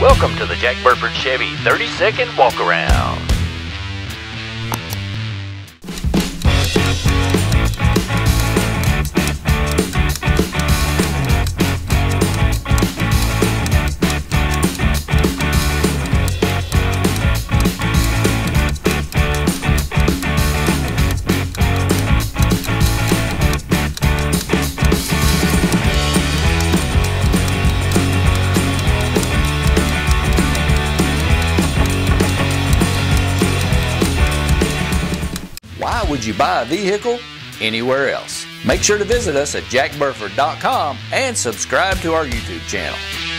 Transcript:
Welcome to the Jack Burford Chevy 30-second walk around. Why would you buy a vehicle anywhere else? Make sure to visit us at jackburford.com and subscribe to our YouTube channel.